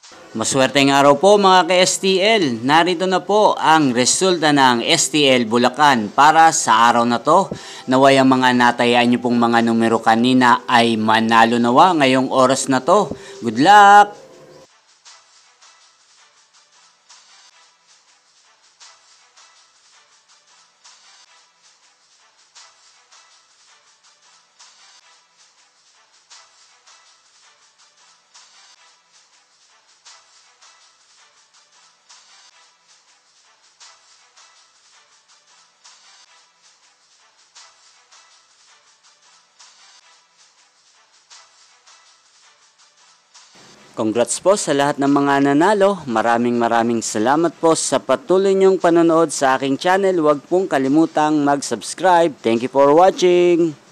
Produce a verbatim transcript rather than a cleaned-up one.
Maswerteng araw po mga ka-S T L. Narito na po ang resulta ng S T L Bulacan para sa araw na to. Naway ang mga natayaan nyo pong mga numero kanina ay manalo nawa ngayong oras na to. Good luck! Congrats po sa lahat ng mga nanalo. Maraming maraming salamat po sa patuloy niyong panonood sa aking channel. Huwag pong kalimutang mag-subscribe. Thank you for watching.